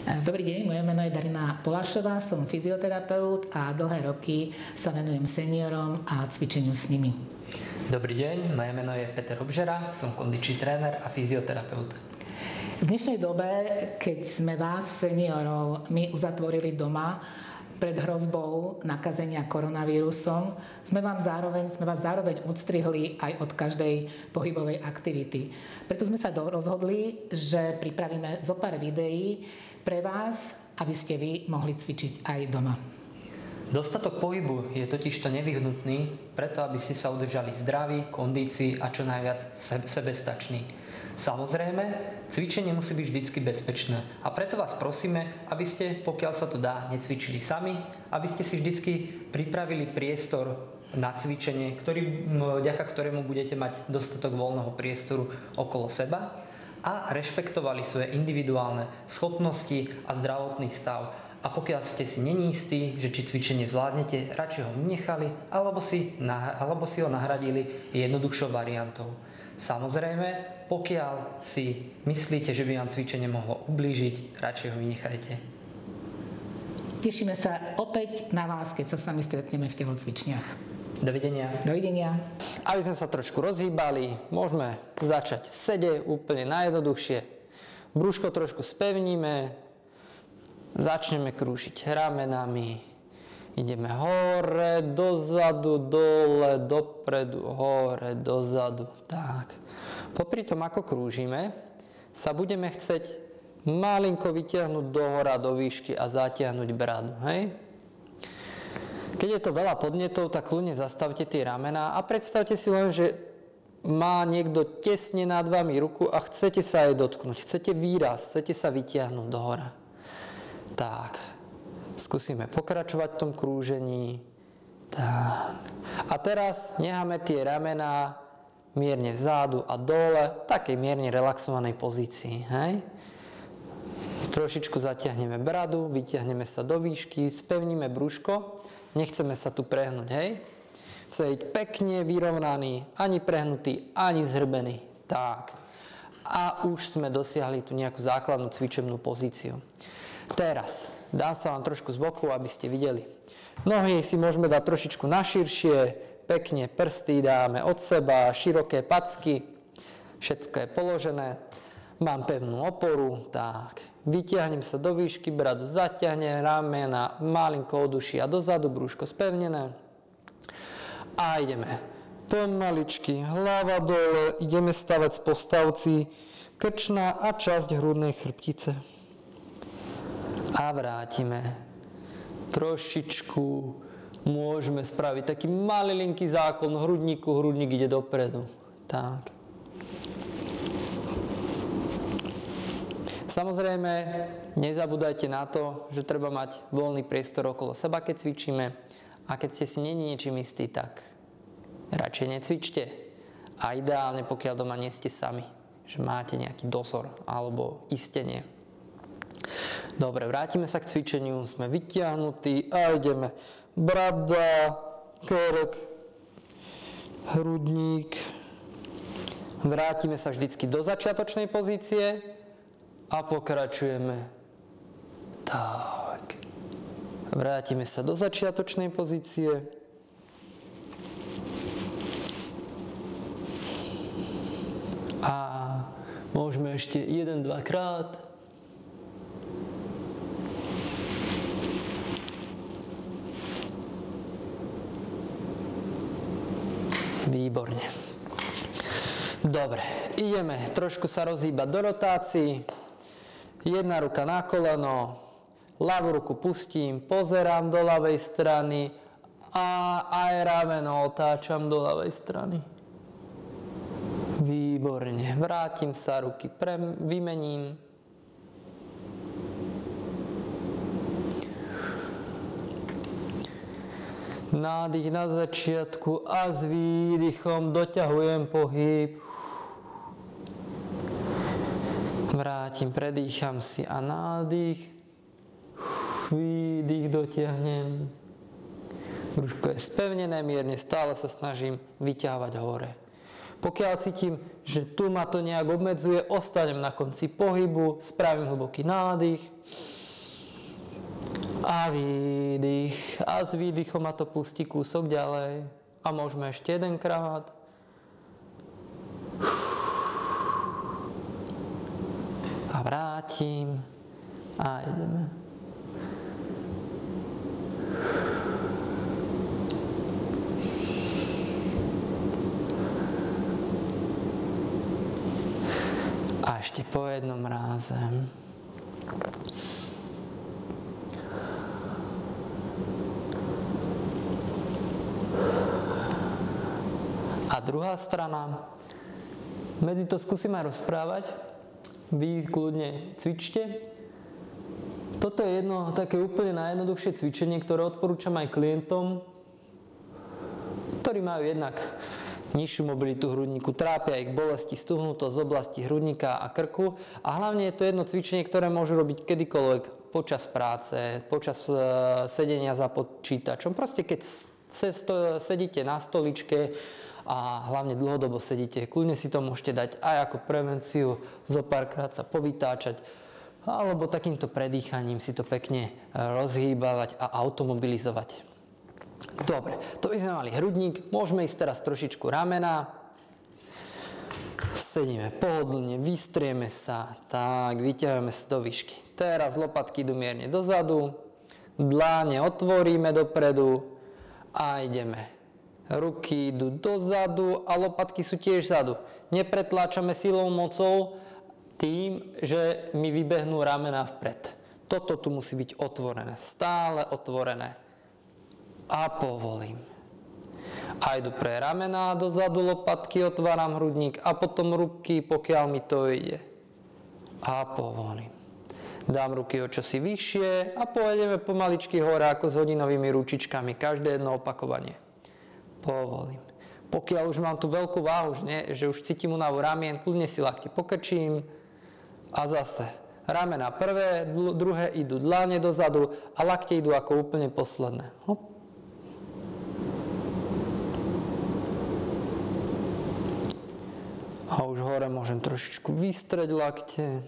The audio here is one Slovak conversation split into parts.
Dobrý deň, moje meno je Darina Polášová, som fyzioterapeut a dlhé roky sa venujem seniorom a cvičeniu s nimi. Dobrý deň, moje meno je Peter Obžera, som kondičný tréner a fyzioterapeut. V dnešnej dobe, keď sme vás, seniorov, my uzatvorili doma pred hrozbou nakazenia koronavírusom, sme vás zároveň odstrihli aj od každej pohybovej aktivity. Preto sme sa rozhodli, že pripravíme zo pár videí pre vás, aby ste vy mohli cvičiť aj doma. Dostatok pohybu je totižto nevyhnutný, preto aby ste sa udržali zdraví, kondícii a čo najviac sebestační. Samozrejme, cvičenie musí byť vždy bezpečné a preto vás prosíme, aby ste, pokiaľ sa to dá, necvičili sami, aby ste si vždy pripravili priestor na cvičenie, vďaka ktorému budete mať dostatok voľného priestoru okolo seba a rešpektovali svoje individuálne schopnosti a zdravotný stav. A pokiaľ ste si není istí, že či cvičenie zvládnete, radšej ho nechali alebo si ho nahradili jednoduchšou variantou. Samozrejme, pokiaľ si myslíte, že by vám cvičenie mohlo ublížiť, radšej ho vynechajte. Tešíme sa opäť na vás, keď sa s vami stretneme v telocvičniach. Dovidenia. Dovidenia. Aby sme sa trošku rozhýbali, môžeme začať sede úplne najjednoduchšie. Brúško trošku spevníme, začneme krúžiť ramenami. Ideme hore, dozadu, dole, dopredu, hore, dozadu. Tak. Popri tom, ako krúžime, sa budeme chceť malinko vytiahnuť dohora, do výšky a zatiahnuť bradu. Hej? Keď je to veľa podnetov, tak kľudne zastavte tie ramená a predstavte si len, že má niekto tesne nad vami ruku a chcete sa aj dotknúť. Chcete výraz, chcete sa vytiahnuť dohora. Tak. Skúsime pokračovať v tom krúžení. Tak. A teraz necháme tie ramená mierne vzadu a dole, v takej mierne relaxovanej pozícii. Hej? Trošičku zatiahneme bradu, vytiahneme sa do výšky, spevníme brúško. Nechceme sa tu prehnúť. Hej? Chce byť pekne vyrovnaný, ani prehnutý, ani zhrbený. Tak. A už sme dosiahli tu nejakú základnú cvičebnú pozíciu. Teraz dám sa vám trošku z boku, aby ste videli. Nohy si môžeme dať trošičku naširšie, pekne prsty dáme od seba, široké packy, všetko je položené. Mám pevnú oporu, tak. Vytiahnem sa do výšky, bradu zatiahnem, ramena malinko oduší a dozadu, brúško spevnené. A ideme pomaličky, hlava dole, ideme stavať z postavci, krčná a časť hrudnej chrbtice. A vrátime. Trošičku môžeme spraviť taký malilinký záklon hrudníku, hrudník ide dopredu. Tak. Samozrejme, nezabúdajte na to, že treba mať voľný priestor okolo seba, keď cvičíme. A keď ste si niečím istí, tak radšej necvičte. A ideálne, pokiaľ doma nie ste sami, že máte nejaký dosor alebo istenie. Dobre, vrátime sa k cvičeniu, sme vytiahnutí a ideme brada, krk, hrudník. Vrátime sa vždycky do začiatočnej pozície a pokračujeme. Tak. Vrátime sa do začiatočnej pozície. A môžeme ešte 1-2 krát. Výborne. Dobre, ideme trošku sa rozhýbať do rotácií. Jedna ruka na koleno, ľavú ruku pustím, pozerám do ľavej strany a aj rameno otáčam do ľavej strany. Výborne. Vrátim sa, ruky vymením. Nádych na začiatku a s výdychom doťahujem pohyb. Vrátim, predýcham si a nádych. Výdych dotiahnem. Brúško je spevnené, mierne stále sa snažím vyťahovať hore. Pokiaľ cítim, že tu ma to nejak obmedzuje, ostanem na konci pohybu, spravím hlboký nádych A výdych. A s výdychom ma to pustí kúsok ďalej. A môžeme ešte jedenkrát. A vrátim. A ideme. A ešte po jednom ráze. A druhá strana. Medzi to skúsim aj rozprávať. Vy kľudne cvičte. Toto je jedno také úplne najjednoduchšie cvičenie, ktoré odporúčam aj klientom, ktorí majú jednak nižšiu mobilitu hrudníku, trápia ich bolesti, stuhnutosť z oblasti hrudníka a krku a hlavne je to jedno cvičenie, ktoré môžu robiť kedykoľvek počas práce, počas sedenia za počítačom. Proste keď sedíte na stoličke a hlavne dlhodobo sedíte, kľudne si to môžete dať aj ako prevenciu, zo párkrát sa povytáčať alebo takýmto predýchaním si to pekne rozhýbavať a automobilizovať. Dobre, to by sme mali hrudník, môžeme ísť teraz trošičku ramena. Sedíme pohodlne, vystrieme sa, tak, vyťahujeme sa do výšky. Teraz lopatky idú mierne dozadu, dláne otvoríme dopredu a ideme. Ruky idú dozadu a lopatky sú tiež vzadu. Nepretláčame silou mocou tým, že mi vybehnú ramená vpred. Toto tu musí byť otvorené, stále otvorené. A povolím. A idú pre ramená dozadu, lopatky, otváram hrudník a potom ruky, pokiaľ mi to ide. A povolím. Dám ruky o čosi vyššie a pôjdeme pomaličky hore ako s hodinovými ručičkami. Každé jedno opakovanie. Povolím. Pokiaľ už mám tú veľkú váhu, že už cítim únavu ramien, kľudne si lakte pokrčím a zase. Ramena prvé, druhé idú dlane dozadu a lakte idú ako úplne posledné. Hop. A už hore môžem trošičku vystrieť lakte.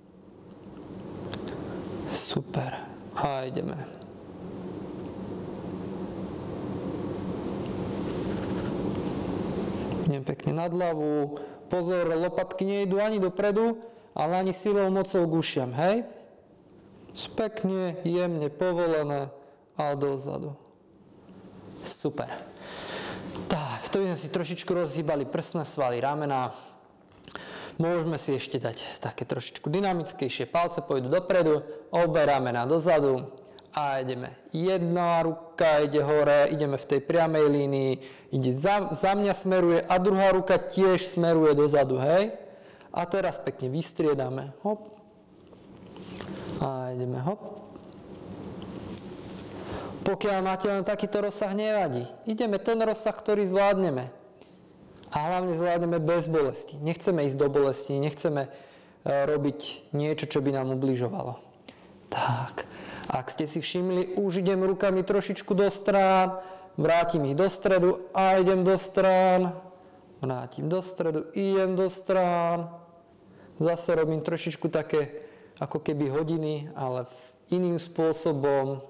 Super. A ideme. Idem pekne nad hlavu. Pozor, lopatky nejdú ani dopredu, ale ani silou mocou k ušiam, hej? Pekne, jemne, povolené a dozadu. Super. Tak, to by sme si trošičku rozhýbali prsné svaly, ramena. Môžeme si ešte dať také trošičku dynamickejšie. Palce pôjdu dopredu, obe ramena dozadu a ideme. Jedna ruka ide hore, ideme v tej priamej línii, ide za mňa smeruje a druhá ruka tiež smeruje dozadu, hej? A teraz pekne vystriedame. Hop. A ideme, hop. Pokiaľ máte len takýto rozsah, nevadí. Ideme ten rozsah, ktorý zvládneme. A hlavne zvládneme bez bolesti. Nechceme ísť do bolesti, nechceme robiť niečo, čo by nám ubližovalo. Tak, ak ste si všimli, už idem rukami trošičku do strán, vrátim ich do stredu a idem do strán, vrátim do stredu, idem do strán. Zase robím trošičku také, ako keby hodiny, ale iným spôsobom.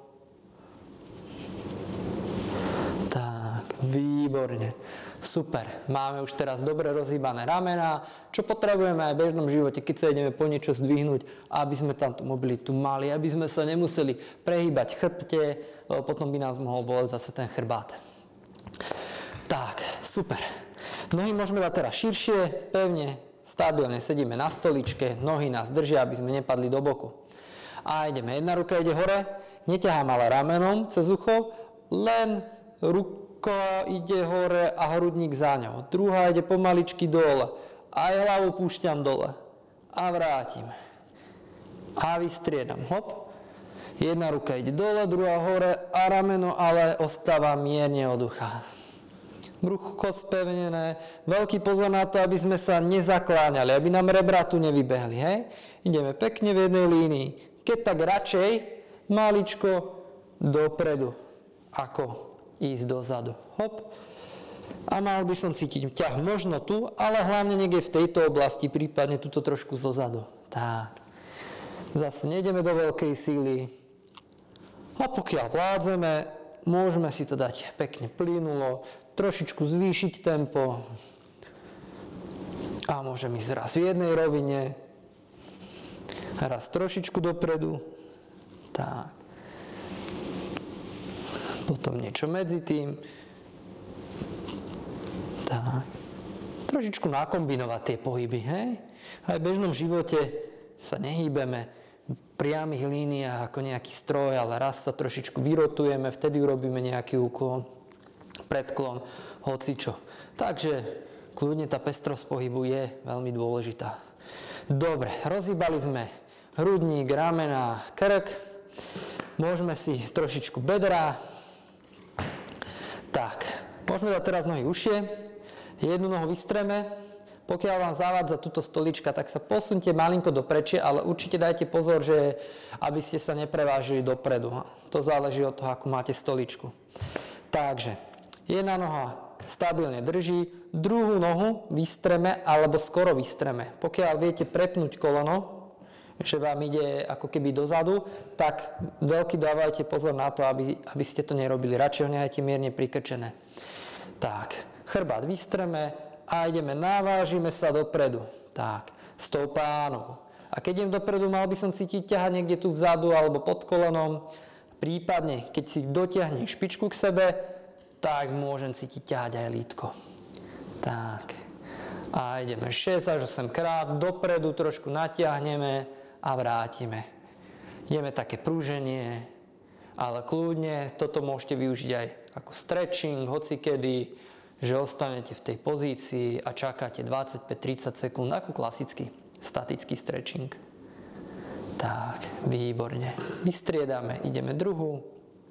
Tak, výborne. Super, máme už teraz dobre rozhýbané ramená, čo potrebujeme aj v bežnom živote, keď sa ideme po niečo zdvihnúť, aby sme tam tú mobilitu mali, aby sme sa nemuseli prehýbať chrbte, lebo potom by nás mohol boleť zase ten chrbát. Tak, super. Nohy môžeme dať teraz širšie, pevne, stabilne sedíme na stoličke, nohy nás držia, aby sme nepadli do boku. A ideme, jedna ruka ide hore, neťahám ale ramenom cez ucho, len ruka ide hore a hrudník za ňou. Druhá ide pomaličky dole. Aj hlavu púšťam dole. A vrátim. A vystriedam. Hop. Jedna ruka ide dole, druhá hore a rameno ale ostáva mierne od ucha. Brucho spevnené. Veľký pozor na to, aby sme sa nezakláňali, aby nám rebra tu nevybehli. Hej? Ideme pekne v jednej línii. Keď tak radšej maličko dopredu. Ako ísť dozadu. Hop. A mal by som cítiť ťah možno tu, ale hlavne niekde v tejto oblasti, prípadne tuto trošku zozadu. Tak. Zase nejdeme do veľkej síly. A pokiaľ vládzeme, môžeme si to dať pekne plynulo, trošičku zvýšiť tempo a môžem ísť raz v jednej rovine, raz trošičku dopredu, tak. Potom niečo medzi tým, tak. Trošičku nakombinovať tie pohyby, hej? Aj v bežnom živote sa nehýbeme v priamých líniách ako nejaký stroj, ale raz sa trošičku vyrotujeme, vtedy urobíme nejaký úklon, predklon, hocičo. Takže kľudne tá pestrosť pohybu je veľmi dôležitá. Dobre, rozhýbali sme hrudník, ramena, krk. Môžeme si trošičku bedra. Tak, môžeme dať teraz nohy užšie. Jednu nohu vystreme. Pokiaľ vám zavádza túto stolička, tak sa posunte malinko doprečie, ale určite dajte pozor, že aby ste sa neprevážili dopredu. To záleží od toho, ako máte stoličku. Takže, jedna noha stabilne drží, druhú nohu vystreme alebo skoro vystreme. Pokiaľ viete prepnúť koleno, že vám ide ako keby dozadu, tak veľký dávajte pozor na to, aby ste to nerobili. Radšej ho nehajte mierne prikrčené. Tak, chrbát vystreme a ideme, navážime sa dopredu. Tak, s tou pánou. A keď idem dopredu, mal by som cítiť ťahať niekde tu vzadu alebo pod kolenom. Prípadne, keď si dotiahnem špičku k sebe, tak môžem cítiť ťahať aj lítko. Tak. A ideme 6 až 8 krát dopredu, trošku natiahneme a vrátime. Ideme také prúženie, ale kľudne toto môžete využiť aj ako stretching, hocikedy, že ostanete v tej pozícii a čakáte 25-30 sekúnd ako klasický statický stretching. Tak, výborne. Vystriedame, ideme druhú.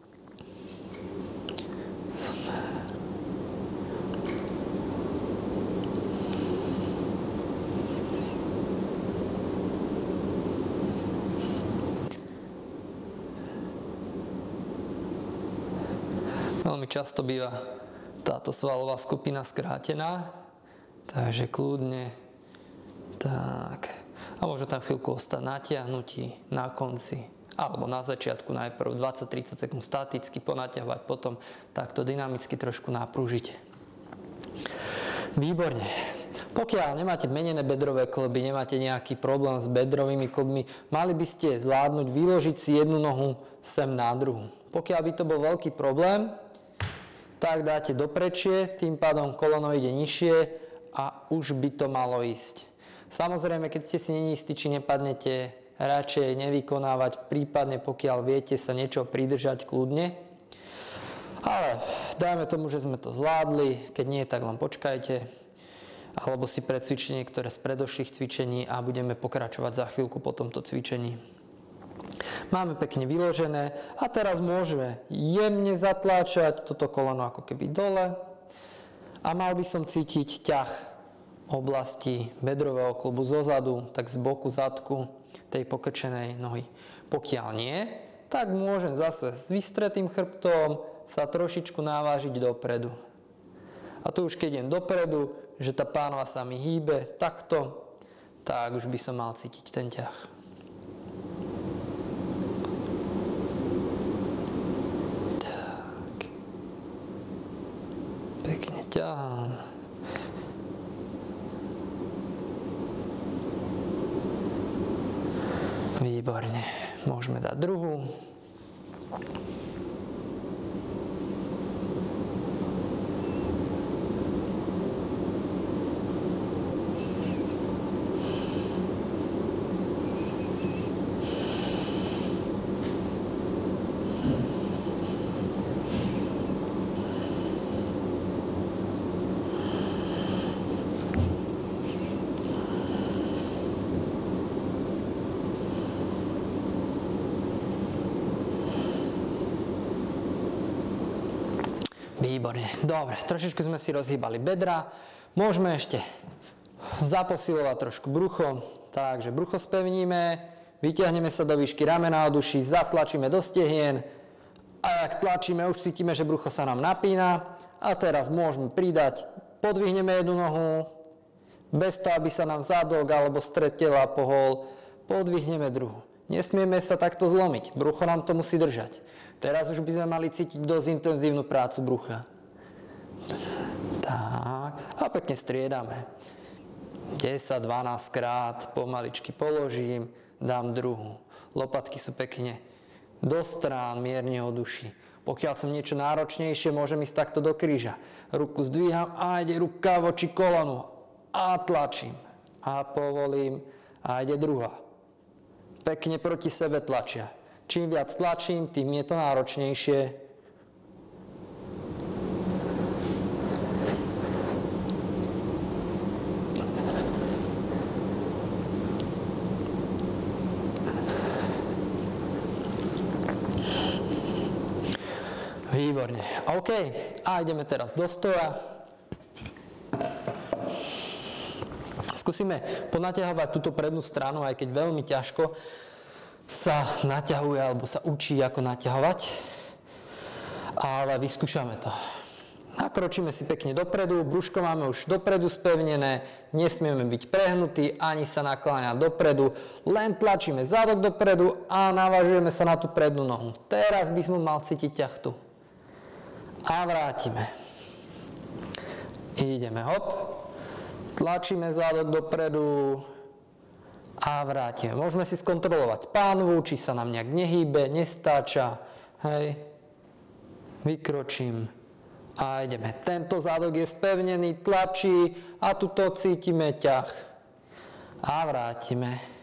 Veľmi často býva táto svalová skupina skrátená, takže kľudne, tak. A môže tam chvíľku ostať natiahnutí na konci, alebo na začiatku najprv 20-30 sekúnd staticky ponaťahovať, potom takto dynamicky trošku naprúžiť. Výborne. Pokiaľ nemáte menené bedrové kĺby, nemáte nejaký problém s bedrovými kĺbmi, mali by ste zvládnuť vyložiť si jednu nohu sem na druhú. Pokiaľ by to bol veľký problém, tak dáte doprečie, tým pádom koleno ide nižšie a už by to malo ísť. Samozrejme, keď ste si není istí, či nepadnete, radšej nevykonávať, prípadne pokiaľ viete sa niečo pridržať kľudne. Ale dajme tomu, že sme to zvládli, keď nie, tak len počkajte. Alebo si precvičenie niektoré z predošlých cvičení a budeme pokračovať za chvíľku po tomto cvičení. Máme pekne vyložené a teraz môžeme jemne zatláčať toto koleno ako keby dole a mal by som cítiť ťah oblasti bedrového kĺbu zozadu, tak z boku zadku tej pokrčenej nohy. Pokiaľ nie, tak môžem zase s vystretým chrbtom sa trošičku navážiť dopredu. A tu už keď idem dopredu, že tá pánva sa mi hýbe takto, tak už by som mal cítiť ten ťah. Pekne ťahám. Výborne. Môžeme dať druhú. Výborne. Dobre, trošičku sme si rozhýbali bedra. Môžeme ešte zaposilovať trošku brucho. Takže brucho spevníme, vyťahneme sa do výšky ramena od uší, zatlačíme do stehien a ak tlačíme, už cítime, že brucho sa nám napína. A teraz môžeme pridať, podvihneme jednu nohu, bez toho, aby sa nám zadok alebo stred tela pohol, podvihneme druhú. Nesmieme sa takto zlomiť. Brucho nám to musí držať. Teraz už by sme mali cítiť dosť intenzívnu prácu brucha. Tak. A pekne striedame. 10-12 krát pomaličky položím, dám druhú. Lopatky sú pekne do strán, mierne od uší. Pokiaľ chcem niečo náročnejšie, môžem ísť takto do kríža. Ruku zdvíham a ide ruka voči kolonu. A tlačím. A povolím. A ide druhá. Pekne proti sebe tlačia. Čím viac tlačím, tým je to náročnejšie. Výborne. OK. A ideme teraz do stoja. Skúsime ponaťahovať túto prednú stranu, aj keď veľmi ťažko sa naťahuje alebo sa učí, ako naťahovať. Ale vyskúšame to. Nakročíme si pekne dopredu, brúško máme už dopredu spevnené, nesmieme byť prehnutí, ani sa nakláňať dopredu, len tlačíme zadok dopredu a navážujeme sa na tú prednú nohu. Teraz by sme mal cítiť ťah tu. A vrátime. Ideme, hop. Tlačíme zadok dopredu a vrátime. Môžeme si skontrolovať pánvu, či sa nám nejak nehýbe, nestáča. Hej. Vykročím a ideme. Tento zadok je spevnený, tlačí a tuto cítime ťah. A vrátime.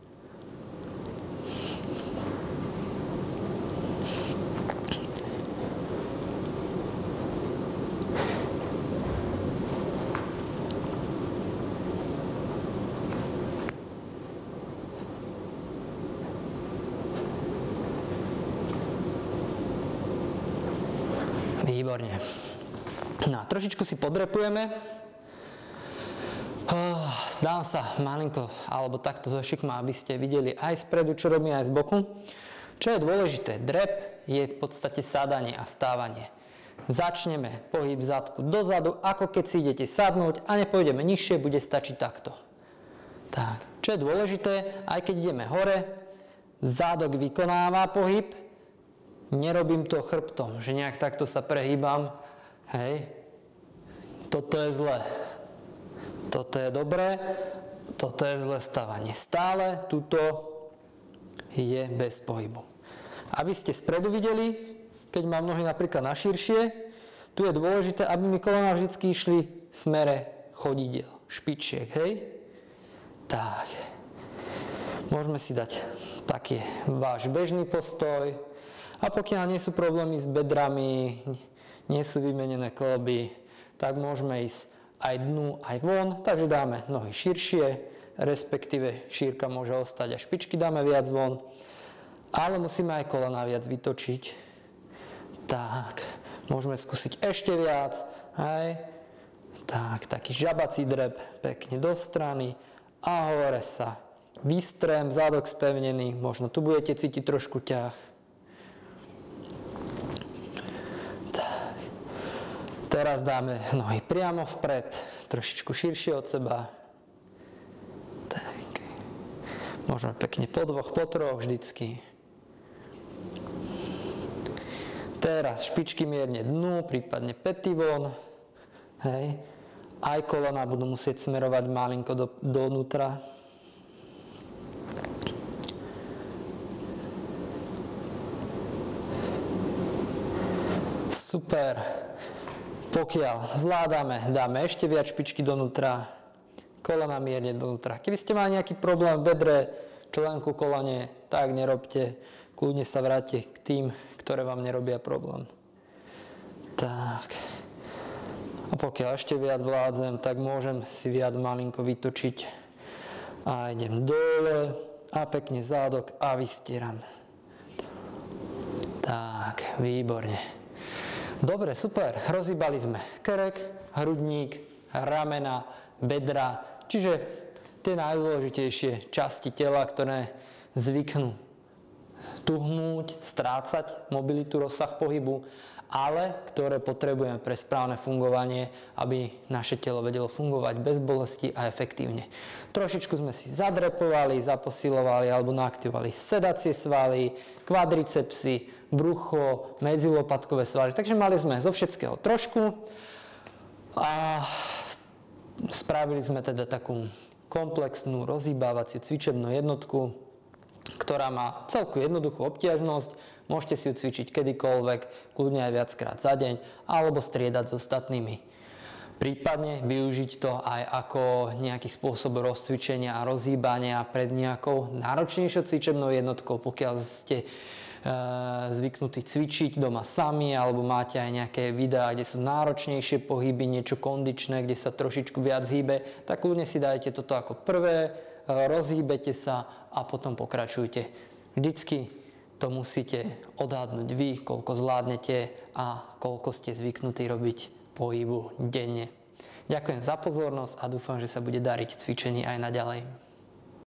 Výborne. No, trošičku si podrepujeme. Dám sa malinko, alebo takto zo šikma, aby ste videli aj spredu, čo robím, aj z boku. Čo je dôležité, drep je v podstate sadanie a stávanie. Začneme pohyb zadku dozadu, ako keď si idete sadnúť a nepôjdeme nižšie, bude stačiť takto. Tak, čo je dôležité, aj keď ideme hore, zádok vykonáva pohyb, nerobím to chrbtom, že nejak takto sa prehýbam. Hej. Toto je zlé. Toto je dobré. Toto je zlé stávanie. Stále tuto je bez pohybu. Aby ste spredu videli, keď mám nohy napríklad na širšie, tu je dôležité, aby mi kolena vždycky išli v smere chodidiel, špičiek. Hej. Tak. Môžeme si dať taký váš bežný postoj. A pokiaľ nie sú problémy s bedrami, nie sú vymenené kĺby, tak môžeme ísť aj dnu, aj von. Takže dáme nohy širšie, respektíve šírka môže ostať a špičky dáme viac von. Ale musíme aj kolena viac vytočiť. Tak, môžeme skúsiť ešte viac. Hej. Tak, taký žabací drep, pekne do strany a hore sa. Vystrem, zádok spevnený, možno tu budete cítiť trošku ťah. Teraz dáme nohy priamo vpred, trošičku širšie od seba. Tak. Môžeme pekne po dvoch, po troch vždycky. Teraz špičky mierne dnu, prípadne päty von. Hej. Aj kolena budú musieť smerovať malinko dovnútra. Super. Pokiaľ zvládame, dáme ešte viac špičky donútra, kolena mierne donútra. Keby ste mali nejaký problém v bedre, členku, kolene, tak nerobte. Kľudne sa vráte k tým, ktoré vám nerobia problém. Tak. A pokiaľ ešte viac vládzem, tak môžem si viac malinko vytočiť. A idem dole a pekne zádok a vystieram. Tak, výborne. Dobre, super. Rozhýbali sme krk, hrudník, ramena, bedra, čiže tie najdôležitejšie časti tela, ktoré zvyknú tuhnúť, strácať mobilitu, rozsah pohybu, ale ktoré potrebujeme pre správne fungovanie, aby naše telo vedelo fungovať bez bolesti a efektívne. Trošičku sme si zadrepovali, zaposilovali alebo naaktivovali sedacie svaly, kvadricepsy, brucho, medzilopatkové svaly. Takže mali sme zo všetkého trošku a spravili sme teda takú komplexnú rozhýbávaciu cvičebnú jednotku, ktorá má celku jednoduchú obťažnosť. Môžete si ju cvičiť kedykoľvek, kľudne aj viackrát za deň, alebo striedať s ostatnými. Prípadne využiť to aj ako nejaký spôsob rozcvičenia a rozhýbania pred nejakou náročnejšou cvičebnou jednotkou, pokiaľ ste zvyknutí cvičiť doma sami, alebo máte aj nejaké videá, kde sú náročnejšie pohyby, niečo kondičné, kde sa trošičku viac hýbe, tak kľudne si dajte toto ako prvé, rozhýbete sa a potom pokračujte. Vždycky to musíte odhadnúť vy, koľko zvládnete a koľko ste zvyknutí robiť pohybu denne. Ďakujem za pozornosť a dúfam, že sa bude dariť v cvičení aj naďalej.